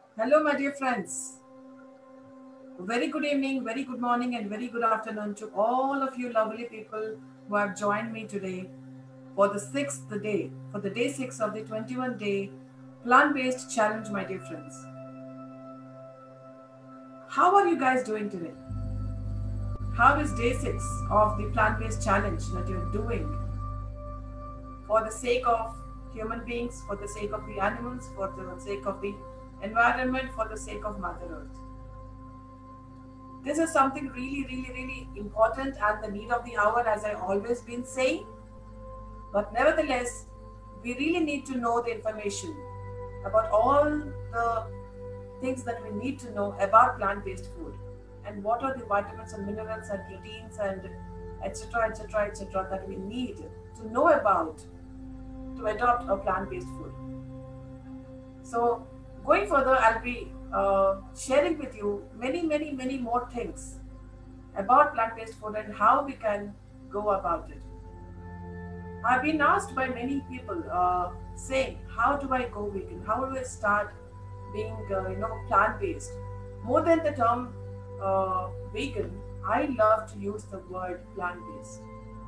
Hello, my dear friends. Very good evening, very good morning, and very good afternoon to all of you lovely people who have joined me today for the sixth day, for the day six of the 21-day plant-based challenge, my dear friends. How are you guys doing today? How is day six of the plant-based challenge that you're doing for the sake of human beings, for the sake of the animals, for the sake of the environment, for the sake of Mother Earth? This is something really, really, really important and the need of the hour, as I always been saying. But nevertheless, we really need to know the information about all the things that we need to know about plant-based food and what are the vitamins and minerals and proteins and etc. etc. etc. that we need to know about to adopt a plant-based food. So, going further, I'll be sharing with you many, many, many more things about plant-based food and how we can go about it. I've been asked by many people saying, "How do I go vegan? How do I start being, plant-based?" More than the term vegan, I love to use the word plant-based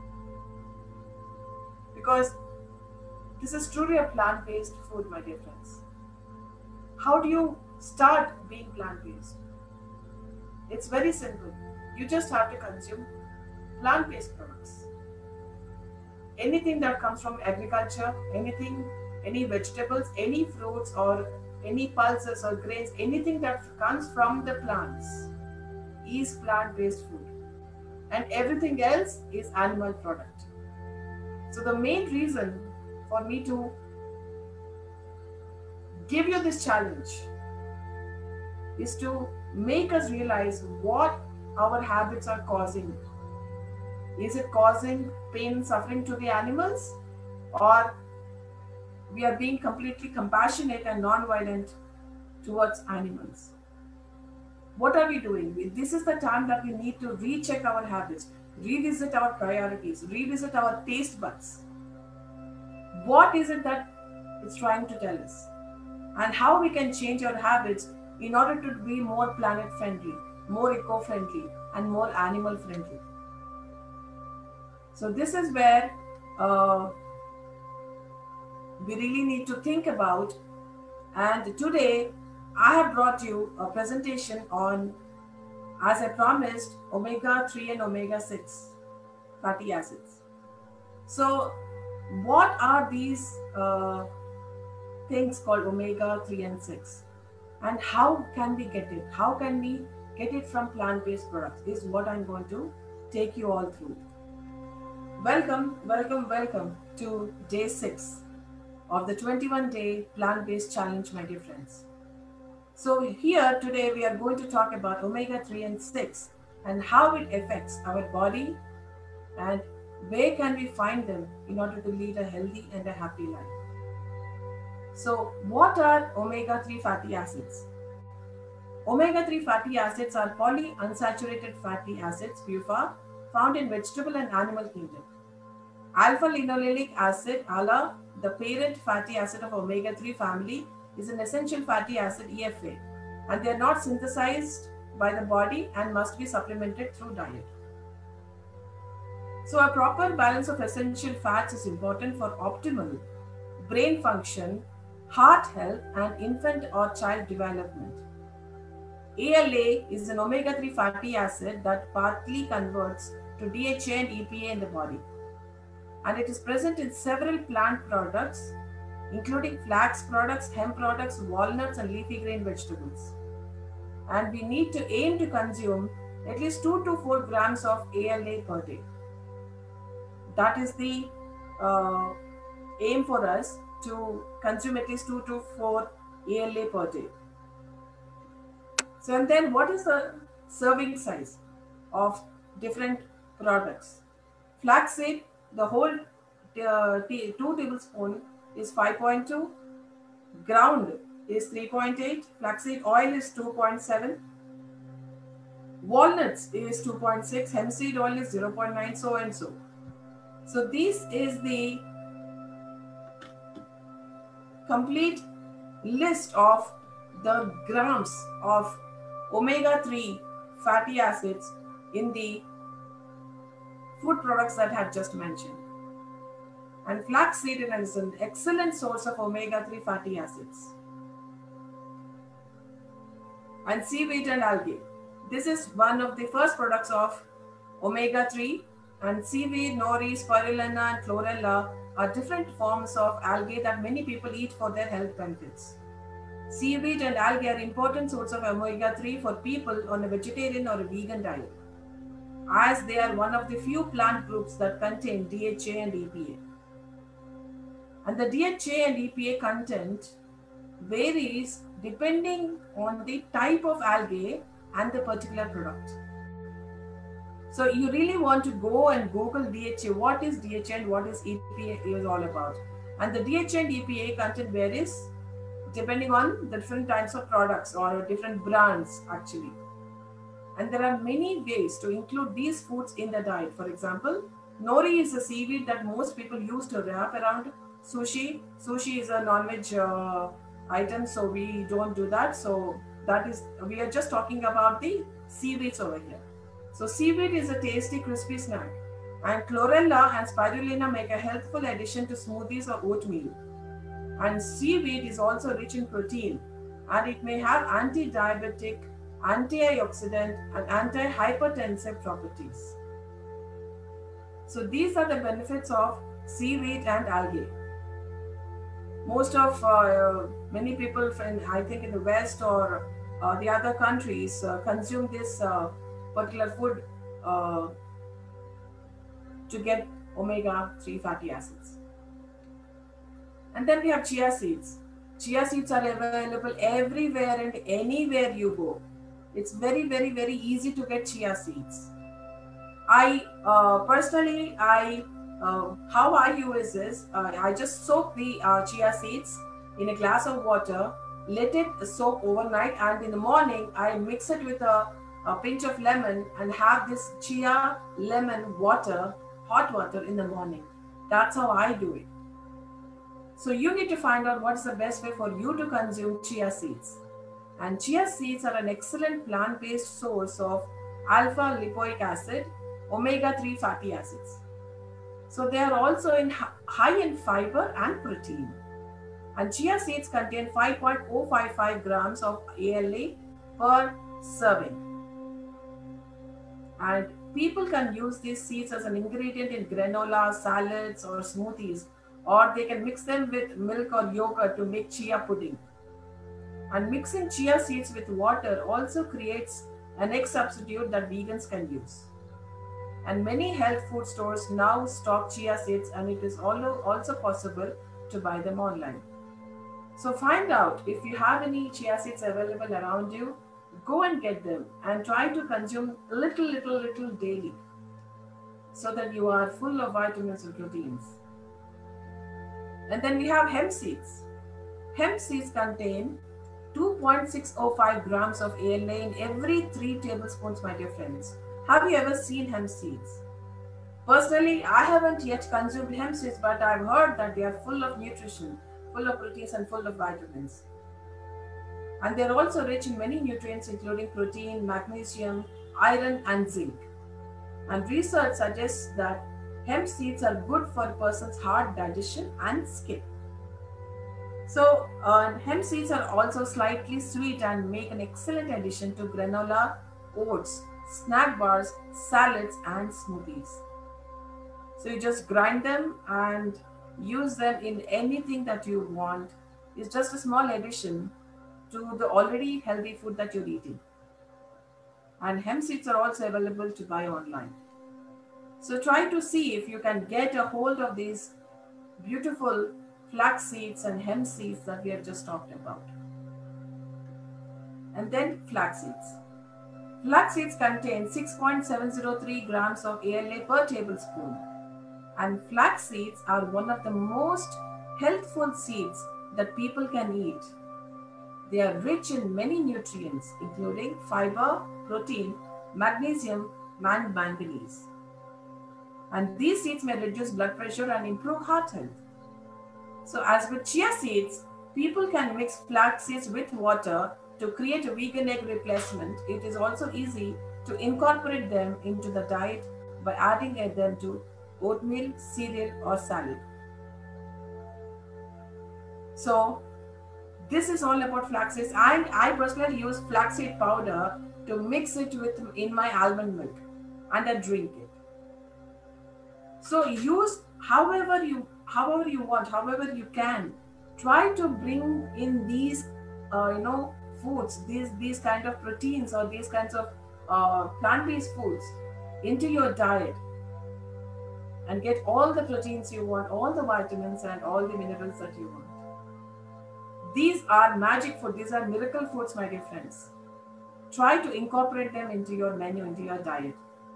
because this is truly a plant-based food, my dear friends. How do you start being plant-based? It's very simple. You just have to consume plant-based products. Anything that comes from agriculture, anything, any vegetables, any fruits, or any pulses or grains, anything that comes from the plants is plant-based food, and everything else is animal product. So the main reason for me to give you this challenge is to make us realize what our habits are causing. Is it causing pain and suffering to the animals, or we are being completely compassionate and non-violent towards animals? What are we doing? This is the time that we need to recheck our habits, revisit our priorities, revisit our taste buds. What is it that it's trying to tell us? And how we can change our habits in order to be more planet friendly, more eco friendly, and more animal friendly. So, this is where we really need to think about. And today, I have brought you a presentation on, as I promised, omega 3 and omega 6 fatty acids. So, what are these things called omega 3 and 6? And how can we get it? How can we get it from plant based products? Is what I'm going to take you all through. Welcome, welcome, welcome to day 6 of the 21-day plant-based challenge, my dear friends. So here today we are going to talk about omega 3 and 6 and how it affects our body and where can we find them in order to lead a healthy and a happy life. So what are omega 3 fatty acids? Omega 3 fatty acids are polyunsaturated fatty acids, PUFA, found in vegetable and animal kingdom. Alpha linoleic acid, ALA, the parent fatty acid of omega 3 family, is an essential fatty acid, EFA, and they are not synthesized by the body and must be supplemented through diet. So, a proper balance of essential fats is important for optimal brain function, heart health, and infant or child development. ALA is an omega 3 fatty acid that partly converts to DHA and EPA in the body, and it is present in several plant products, including flax products, hemp products, walnuts, and leafy green vegetables. And we need to aim to consume at least 2 to 4 grams of ALA per day. That is the uh, aim for us, to consume at least 2 to 4 ALA per day. So, and then what is the serving size of different products? Flaxseed, the whole 2 tablespoon is 5.2, ground is 3.8, flaxseed oil is 2.7, walnuts is 2.6, hemp seed oil is 0.9, so and so. So this is the complete list of the grams of omega-3 fatty acids in the food products that I have just mentioned. And flaxseed is an excellent source of omega-3 fatty acids. And seaweed and algae. This is one of the first products of omega-3, and seaweed, nori, spirulina and chlorella are different forms of algae that many people eat for their health benefits. Seaweed and algae are important source of omega-3 for people on a vegetarian or a vegan diet, as they are one of the few plant groups that contain DHA and EPA. And the DHA and EPA content varies depending on the type of algae and the particular product. So you really want to go and Google DHA, what is DHA and what is EPA is all about. And the DHA and EPA content varies depending on the different types of products or different brands actually. And there are many ways to include these foods in the diet. For example, nori is a seaweed that most people use to wrap around sushi. Sushi is a non-veg item, so we don't do that. So that is, we are just talking about the seaweeds over here. So seaweed is a tasty, crispy snack. And chlorella and spirulina make a healthful addition to smoothies or oatmeal. And seaweed is also rich in protein, and it may have anti-diabetic, antioxidant and anti-hypertensive properties. So these are the benefits of seaweed and algae. Most of many people, I think in the West or the other countries, consume this particular food to get omega-3 fatty acids. And then we have chia seeds. Chia seeds are available everywhere and anywhere you go. It's very, very, very easy to get chia seeds. I personally, how I use this, I just soak the chia seeds in a glass of water, let it soak overnight, and in the morning I mix it with a pinch of lemon and have this chia lemon water, hot water in the morning. That's how I do it. So you need to find out what's the best way for you to consume chia seeds. And chia seeds are an excellent plant-based source of alpha lipoic acid, omega-3 fatty acids. So they are also high in fiber and protein. And chia seeds contain 5.055 grams of ALA per serving. And people can use these seeds as an ingredient in granola, salads or smoothies, or they can mix them with milk or yogurt to make chia pudding. And mixing chia seeds with water also creates an egg substitute that vegans can use. And many health food stores now stock chia seeds, and it is also possible to buy them online. So find out if you have any chia seeds available around you, go and get them and try to consume little daily so that you are full of vitamins and proteins. And then we have hemp seeds. Hemp seeds contain 2.605 grams of ALA in every 3 tablespoons, my dear friends. Have you ever seen hemp seeds? Personally, I haven't yet consumed hemp seeds, but I've heard that they are full of nutrition, full of proteins and full of vitamins. And they're also rich in many nutrients including protein, magnesium, iron and zinc. And research suggests that hemp seeds are good for a person's heart, digestion and skin. So hemp seeds are also slightly sweet and make an excellent addition to granola, oats, snack bars, salads and smoothies. So you just grind them and use them in anything that you want. It's just a small addition to the already healthy food that you're eating. And hemp seeds are also available to buy online. So try to see if you can get a hold of these beautiful flax seeds and hemp seeds that we have just talked about. And then flax seeds. Flax seeds contain 6.703 grams of ALA per tablespoon. And flax seeds are one of the most healthful seeds that people can eat. They are rich in many nutrients, including fiber, protein, magnesium, and manganese. And these seeds may reduce blood pressure and improve heart health. So as with chia seeds, People can mix flax seeds with water to create a vegan egg replacement. It is also easy to incorporate them into the diet by adding them to oatmeal, cereal, or salad. So, this is all about flax seeds. And I personally use flaxseed powder to mix it with in my almond milk and I drink it. So use however you want, however you can. Try to bring in these foods, these kind of proteins or these kinds of plant-based foods into your diet and get all the proteins you want, all the vitamins and all the minerals that you want. These are magic food. These are miracle foods, my dear friends. Try to incorporate them into your menu, into your diet.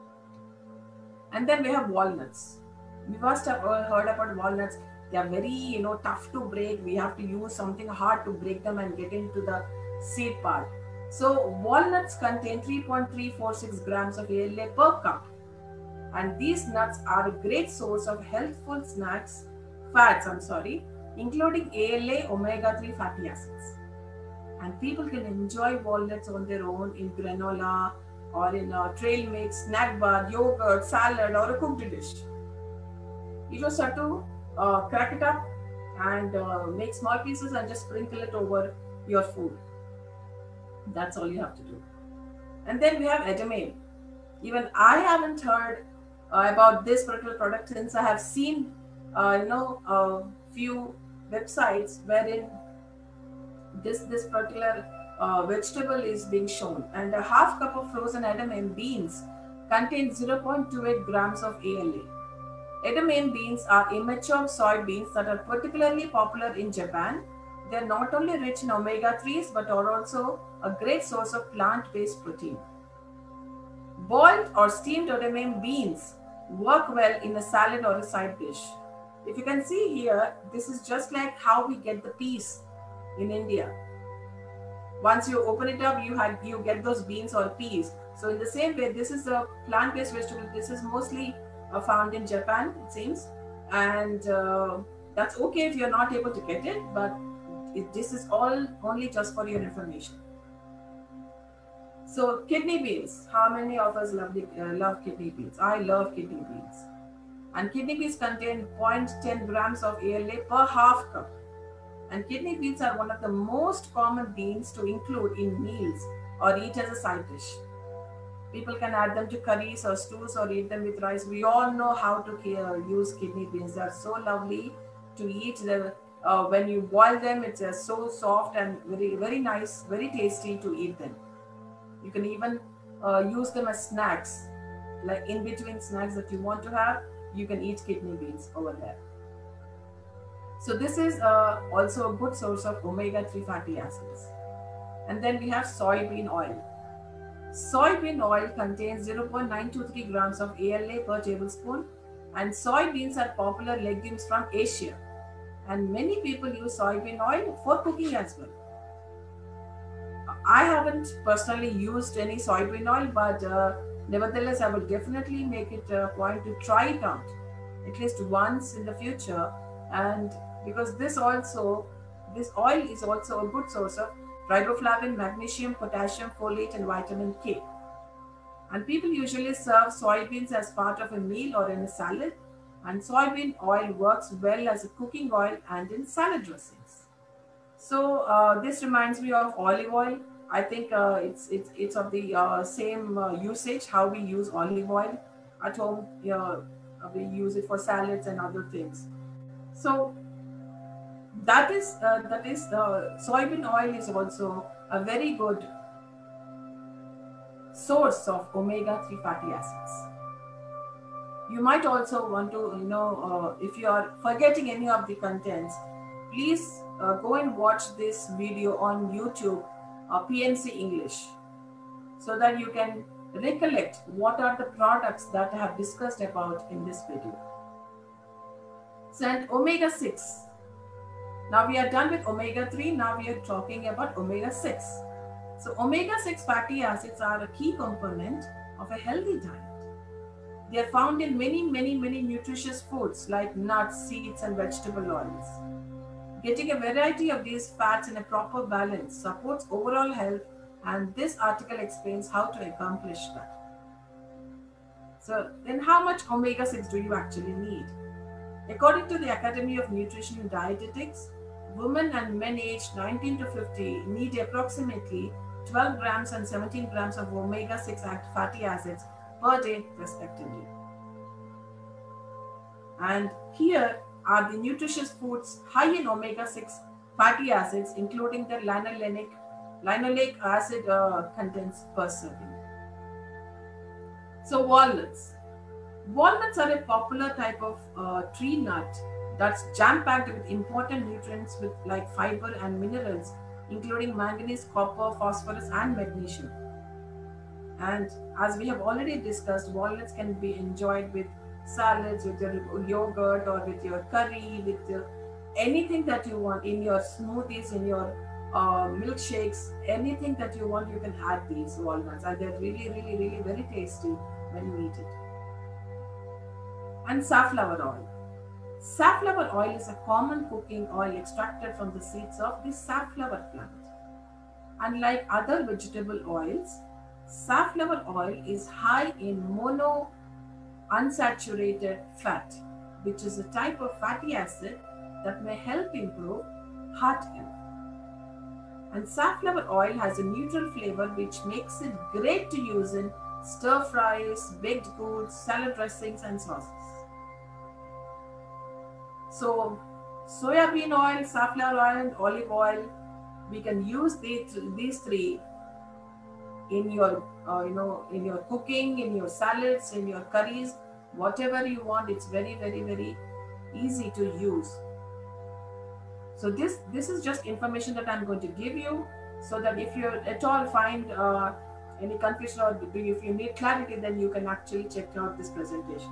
And then we have walnuts. You must have heard about walnuts. They are very, tough to break. We have to use something hard to break them and get into the seed part. So walnuts contain 3.346 grams of ALA per cup. And these nuts are a great source of healthful fats, including ALA omega-3 fatty acids. And people can enjoy walnuts on their own in granola or in a trail mix, snack bar, yogurt, salad, or a cooked dish. You just have to crack it up and make small pieces and just sprinkle it over your food. That's all you have to do. And then we have edamame. Even I haven't heard about this particular product since I have seen, a few websites wherein this particular vegetable is being shown. And a half cup of frozen edamame beans contains 0.28 grams of ALA. Edamame beans are immature soybeans that are particularly popular in Japan. They are not only rich in omega-3s but are also a great source of plant-based protein. Boiled or steamed edamame beans work well in a salad or a side dish. If you can see here, this is just like how we get the peas in India. Once you open it up, you get those beans or peas. So in the same way, this is a plant-based vegetable. This is mostly found in Japan, it seems, and that's okay if you're not able to get it, but this is all only just for your information. So kidney beans, how many of us love kidney beans? I love kidney beans. And kidney beans contain 0.10 grams of ALA per half cup. And kidney beans are one of the most common beans to include in meals or eat as a side dish. People can add them to curries or stews or eat them with rice. We all know how to use kidney beans. They are so lovely to eat. When you boil them, it's so soft and very, very nice, very tasty to eat them. You can even use them as snacks, like in between snacks that you want to have, you can eat kidney beans over there. So this is also a good source of omega-3 fatty acids. And then we have soybean oil. Soybean oil contains 0.923 grams of ALA per tablespoon, and soybeans are popular legumes from Asia. And many people use soybean oil for cooking as well. I haven't personally used any soybean oil, but nevertheless, I will definitely make it a point to try it out at least once in the future. And because this oil is also a good source of riboflavin, magnesium, potassium, folate, and vitamin K. And people usually serve soybeans as part of a meal or in a salad. And soybean oil works well as a cooking oil and in salad dressings. So this reminds me of olive oil. I think it's of the same usage, how we use olive oil at home. We use it for salads and other things. So that is soybean oil is also a very good source of omega-3 fatty acids. You might also want to, if you are forgetting any of the contents, please go and watch this video on YouTube, PNC English, so that you can recollect what are the products that I have discussed about in this video. So, and omega-6. Now we are done with omega-3. Now we are talking about omega-6. So omega-6 fatty acids are a key component of a healthy diet. They are found in many nutritious foods like nuts, seeds, and vegetable oils. Getting a variety of these fats in a proper balance supports overall health, and this article explains how to accomplish that. So, then how much omega 6 do you actually need? According to the Academy of Nutrition and Dietetics, women and men aged 19 to 50 need approximately 12 grams and 17 grams of omega 6 fatty acids per day, respectively. And here are the nutritious foods high in omega 6 fatty acids, including the linoleic acid contents per serving. So, walnuts. Walnuts are a popular type of tree nut that's jam-packed with important nutrients like fiber and minerals, including manganese, copper, phosphorus, and magnesium. And as we have already discussed, walnuts can be enjoyed with salads, with your yogurt, or with your curry, with anything that you want, in your smoothies, in your milkshakes, anything that you want, you can add these walnuts, and they're really, really, really very tasty when you eat it. And safflower oil. Safflower oil is a common cooking oil extracted from the seeds of the safflower plant. Unlike other vegetable oils, safflower oil is high in monounsaturated fat, which is a type of fatty acid that may help improve heart health. And safflower oil has a neutral flavor which makes it great to use in stir fries, baked goods, salad dressings, and sauces. So, soya bean oil, safflower oil, and olive oil, we can use these three in your, in your cooking, in your salads, in your curries, whatever you want. It's very, very, very easy to use. So this is just information that I'm going to give you, so that if you at all find any confusion, or if you need clarity, then you can actually check out this presentation.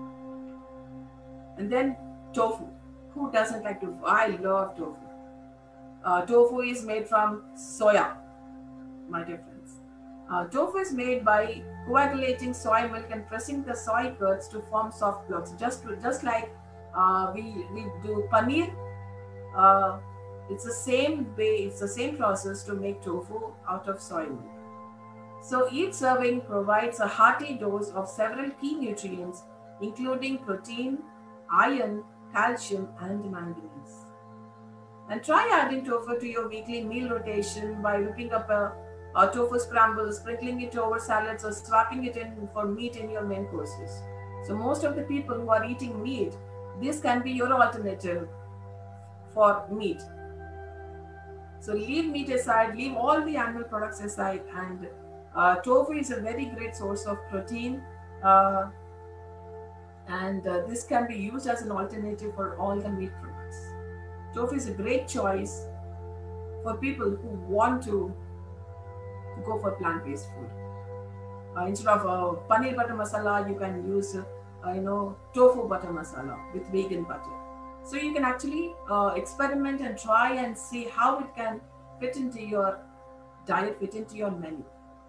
And then tofu. Who doesn't like tofu? I love tofu. Tofu is made from soya, my dear friends. Tofu is made by coagulating soy milk and pressing the soy curds to form soft blocks. Just like we do paneer. It's the same way. It's the same process to make tofu out of soy milk. So each serving provides a hearty dose of several key nutrients, including protein, iron, calcium, and manganese. And try adding tofu to your weekly meal rotation by whipping up a tofu scramble, sprinkling it over salads, or swapping it in for meat in your main courses. So most of the people who are eating meat, this can be your alternative for meat. So leave meat aside, leave all the animal products aside, and tofu is a very great source of protein, and this can be used as an alternative for all the meat products. Tofu is a great choice for people who want to go for plant-based food. Instead of paneer butter masala, you can use tofu butter masala with vegan butter. So you can actually experiment and try and see how it can fit into your diet, fit into your menu.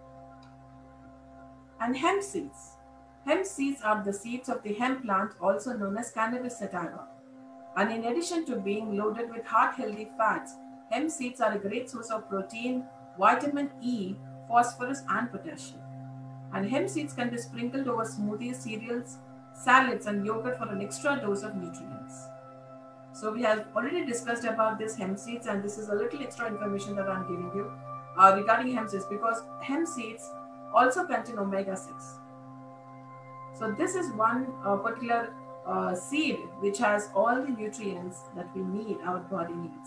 And hemp seeds. Hemp seeds are the seeds of the hemp plant, also known as Cannabis sativa. And in addition to being loaded with heart-healthy fats, hemp seeds are a great source of protein, vitamin E, phosphorus, and potassium. And hemp seeds can be sprinkled over smoothies, cereals, salads, and yogurt for an extra dose of nutrients. So we have already discussed about this hemp seeds, and this is a little extra information that I'm giving you regarding hemp seeds, because hemp seeds also contain omega 6. So this is one particular seed which has all the nutrients that we need, our body needs.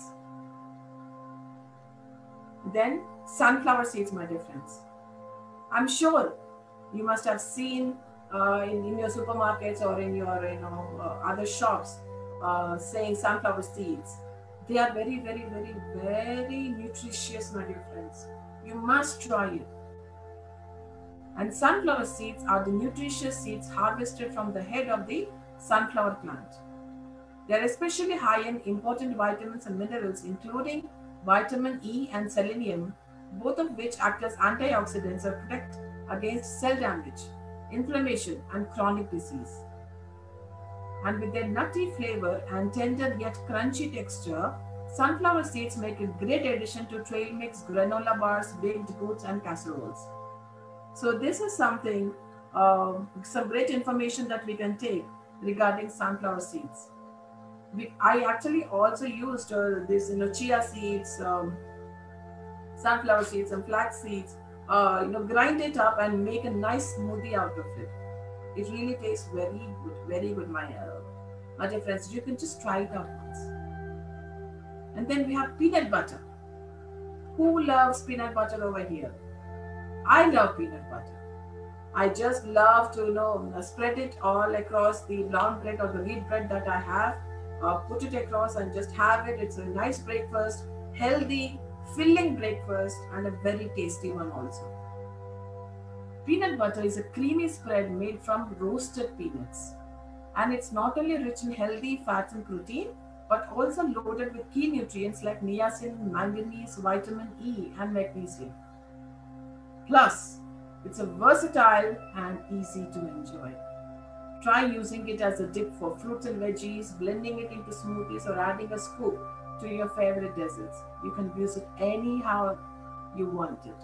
Then sunflower seeds, my dear friends. I'm sure you must have seen in your supermarkets or in your other shops saying sunflower seeds. They are very, very, very, very nutritious, my dear friends. You must try it. And sunflower seeds are the nutritious seeds harvested from the head of the sunflower plant. They are especially high in important vitamins and minerals, including vitamin E and selenium, both of which act as antioxidants and protect against cell damage, inflammation, and chronic disease. And with their nutty flavor and tender yet crunchy texture, Sunflower seeds make a great addition to trail mix, granola bars, baked goods, and casseroles. So this is something, some great information that we can take regarding sunflower seeds. I actually also used this, chia seeds, sunflower seeds, and flax seeds. Grind it up and make a nice smoothie out of it. It really tastes very good, my dear friends. You can just try it out once. And then we have peanut butter. Who loves peanut butter over here? I love peanut butter. I just love to spread it all across the brown bread or the wheat bread that I have. Put it across and just have it. It's a nice breakfast, healthy, filling breakfast, and a very tasty one also. Peanut butter is a creamy spread made from roasted peanuts, and it's not only rich in healthy fats and protein, but also loaded with key nutrients like niacin, manganese, vitamin E, and magnesium. Plus, it's a versatile and easy to enjoy. Try using it as a dip for fruits and veggies, blending it into smoothies, or adding a scoop to your favorite desserts. You can use it anyhow you want it.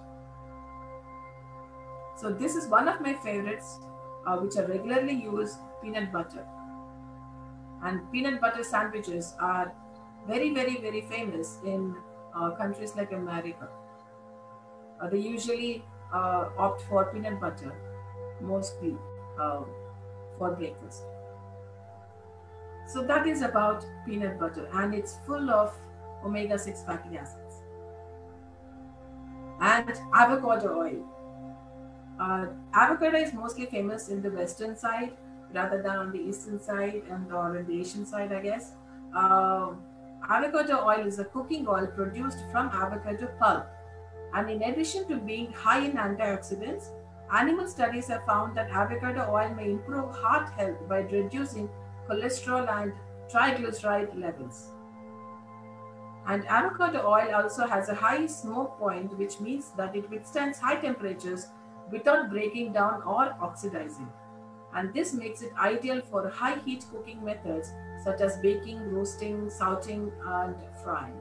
So this is one of my favorites, which I regularly use, peanut butter. And peanut butter sandwiches are very famous in countries like America. They usually opt for peanut butter mostly for breakfast. So that is about peanut butter, and it's full of omega-6 fatty acids. And avocado oil. Avocado is mostly famous in the western side rather than on the eastern side or in the Asian side, I guess. Avocado oil is a cooking oil produced from avocado pulp. And in addition to being high in antioxidants, animal studies have found that avocado oil may improve heart health by reducing cholesterol and triglyceride levels. And avocado oil also has a high smoke point, which means that it withstands high temperatures without breaking down or oxidizing. And this makes it ideal for high heat cooking methods such as baking, roasting, sauteing, and frying.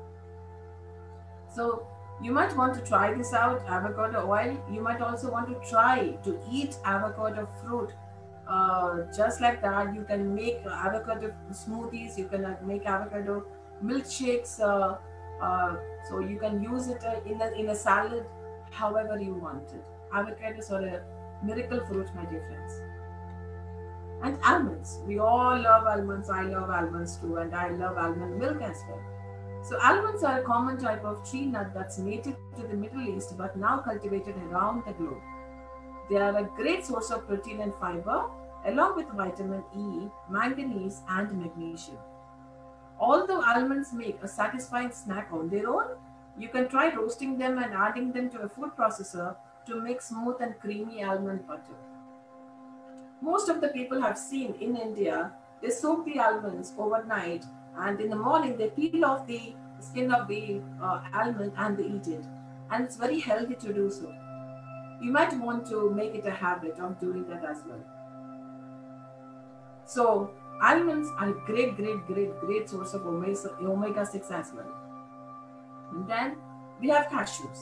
So you might want to try this out, avocado oil. You might also want to try to eat avocado fruit. Just like that, you can make avocado smoothies, you can make avocado milkshakes. So you can use it in a salad, however you want it. Avocados are a miracle fruit, my dear friends. And almonds. We all love almonds. I love almonds too, and I love almond milk as well. So almonds are a common type of tree nut that's native to the Middle East but now cultivated around the globe. They are a great source of protein and fiber, along with vitamin E, manganese, and magnesium. Although almonds make a satisfying snack on their own, you can try roasting them and adding them to a food processor to make smooth and creamy almond butter. Most of the people I've seen in India, they soak the almonds overnight, and in the morning they peel off the skin of the almond and they eat it. And it's very healthy to do so. You might want to make it a habit of doing that as well. So almonds are a great source of omega-6 as well. And then we have cashews.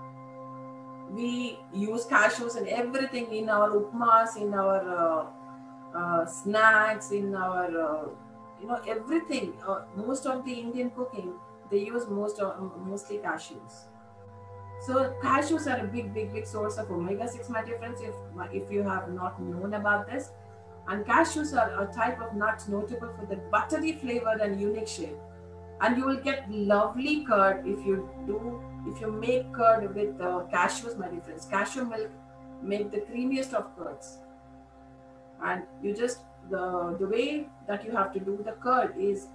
We use cashews in everything, in our upmas, in our snacks, in our everything. Most of the Indian cooking, they use mostly cashews. So cashews are a big source of omega-6, my dear friends, if you have not known about this. And cashews are a type of nut notable for the buttery flavor and unique shape. And you will get lovely curd if you make curd with cashews, my dear friends. Cashew milk make the creamiest of curds. And you just, the way that you have to do the curd is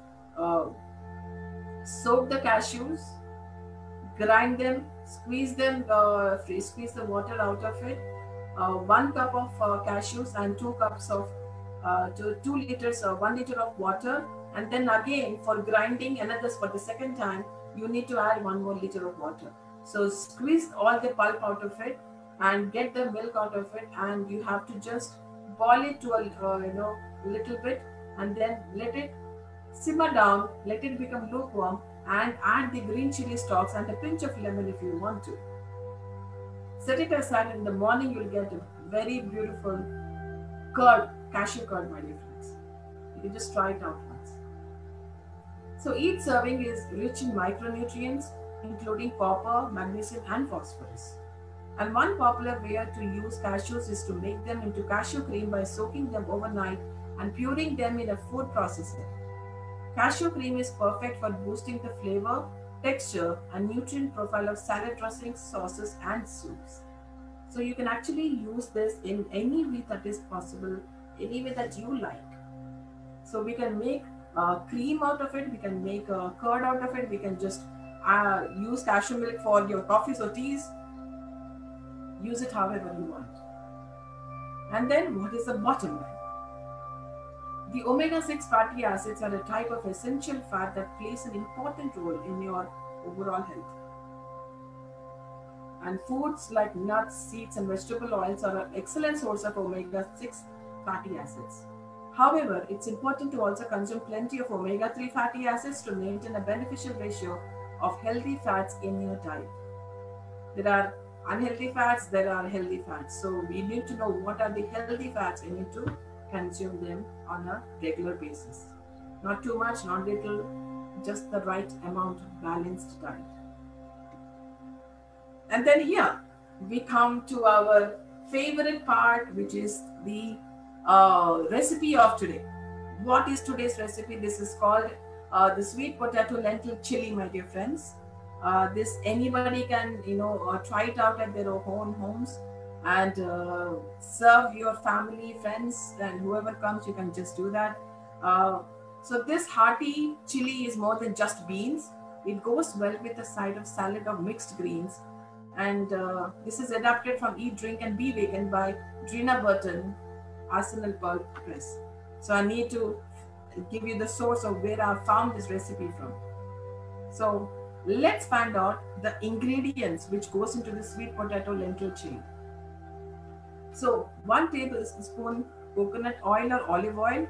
soak the cashews, grind them, squeeze the water out of it. 1 cup of cashews and 2 cups of 2 liters or 1 liter of water, and then again for grinding another for the second time you need to add 1 more liter of water. So squeeze all the pulp out of it and get the milk out of it, and you have to just boil it to a little bit, and then let it simmer down, let it become lukewarm, and add the green chili stalks and a pinch of lemon if you want to. Set it aside. In the morning you'll get a very beautiful curd, cashew curd, my dear friends. You can just try it out once. So each serving is rich in micronutrients including copper, magnesium and phosphorus. And one popular way to use cashews is to make them into cashew cream by soaking them overnight and puring them in a food processor. Cashew cream is perfect for boosting the flavor, texture, and nutrient profile of salad dressings, sauces, and soups. So you can actually use this in any way that is possible, any way that you like. So we can make cream out of it, we can make curd out of it, we can just use cashew milk for your coffees or teas. Use it however you want. And then what is the bottom line? The omega-6 fatty acids are a type of essential fat that plays an important role in your overall health. And foods like nuts, seeds, and vegetable oils are an excellent source of omega-6 fatty acids. However, it's important to also consume plenty of omega-3 fatty acids to maintain a beneficial ratio of healthy fats in your diet. There are unhealthy fats, there are healthy fats. So we need to know what are the healthy fats we need to consume them on a regular basis. Not too much, not little, just the right amount of balanced diet. And then here we come to our favorite part, which is the recipe of today. What is today's recipe? This is called the sweet potato lentil chili, my dear friends. This anybody can try it out at their own homes and serve your family, friends, and whoever comes. You can just do that. So this hearty chili is more than just beans. It goes well with a side of salad of mixed greens. And this is adapted from Eat, Drink and Be Vegan by Drina Burton, Arsenal Pulp Press. So I need to give you the source of where I found this recipe from. So let's find out the ingredients which goes into the sweet potato lentil chili. So 1 tablespoon coconut oil or olive oil,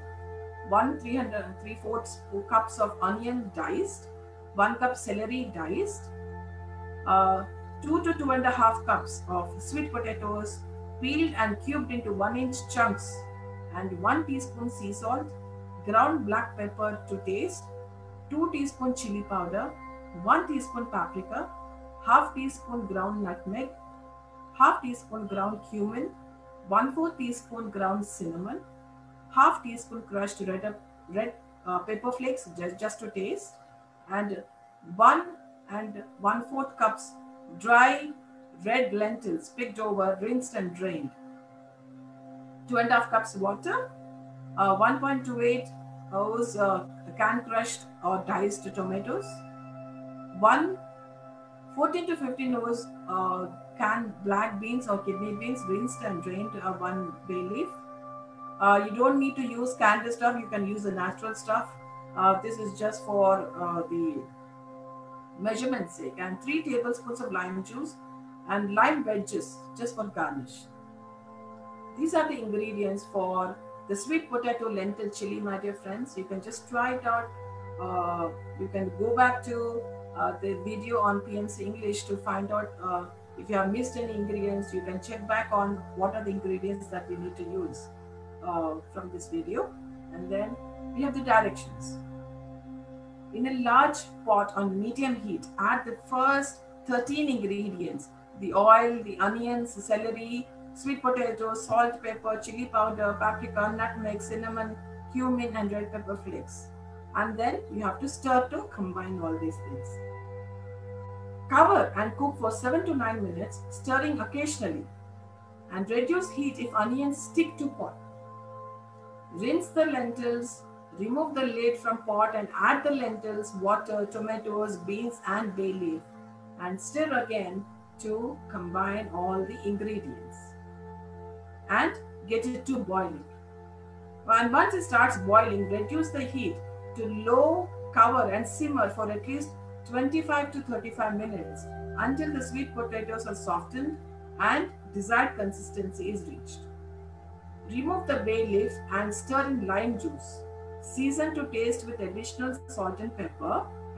3/4 cups of onion diced, 1 cup celery diced, 2 to 2.5 cups of sweet potatoes peeled and cubed into 1-inch chunks, and 1 teaspoon sea salt, ground black pepper to taste, 2 teaspoon chili powder, 1 teaspoon paprika, half teaspoon ground nutmeg, half teaspoon ground cumin, 1/4 teaspoon ground cinnamon, half teaspoon crushed red pepper flakes just to taste, and 1 1/4 cups dry red lentils picked over, rinsed and drained, 2.5 cups water, 1.28 oz can crushed or diced tomatoes, 14 to 15 oz canned black beans or kidney beans, rinsed and drained, 1 bay leaf. You don't need to use canned stuff, you can use the natural stuff. This is just for the measurement's sake, and 3 tablespoons of lime juice and lime wedges just for garnish. These are the ingredients for the sweet potato lentil chili, my dear friends. You can just try it out. You can go back to the video on PMC English to find out if you have missed any ingredients. You can check back on what are the ingredients that we need to use from this video. And then we have the directions. In a large pot on medium heat, add the first 13 ingredients: the oil, the onions, the celery, sweet potatoes, salt, pepper, chili powder, paprika, nutmeg, cinnamon, cumin, and red pepper flakes. And then you have to stir to combine all these things. Cover and cook for 7 to 9 minutes, stirring occasionally, and reduce heat if onions stick to pot. Rinse the lentils, remove the lid from pot and add the lentils, water, tomatoes, beans and bay leaf, and stir again to combine all the ingredients and get it to boiling. And once it starts boiling, reduce the heat to low, cover and simmer for at least 25 to 35 minutes until the sweet potatoes are softened and desired consistency is reached. Remove the bay leaf and stir in lime juice. Season to taste with additional salt and pepper,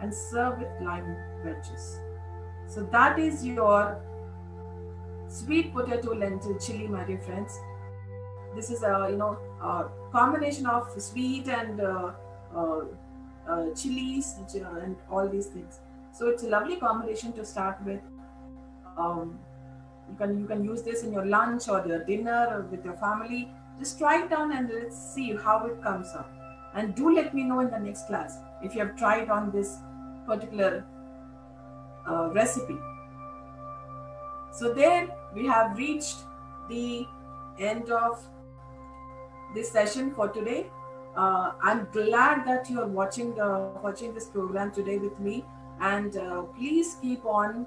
and serve with lime wedges. So that is your sweet potato lentil chili, my dear friends. This is a combination of sweet and uh, chilies and all these things. So it's a lovely combination to start with. Um, you can use this in your lunch or your dinner or with your family. Just try it down and let's see how it comes up. And do let me know in the next class if you have tried on this particular recipe. So there we have reached the end of this session for today. I'm glad that you are watching this program today with me, and please keep on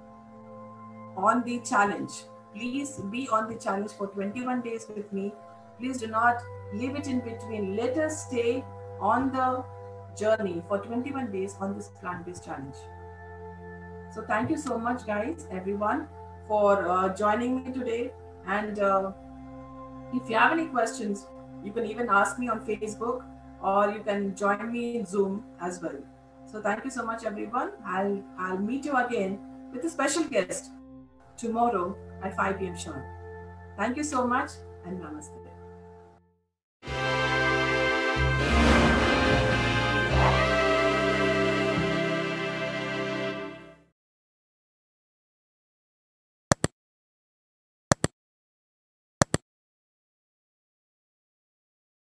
the challenge. Please be on the challenge for 21 days with me. Please do not leave it in between. Let us stay on the journey for 21 days on this plant-based challenge. So thank you so much, guys, everyone, for joining me today. And if you have any questions, you can even ask me on Facebook, or you can join me in Zoom as well. So thank you so much, everyone. I'll meet you again with a special guest tomorrow at 5 p.m. sharp. Thank you so much, and namaste.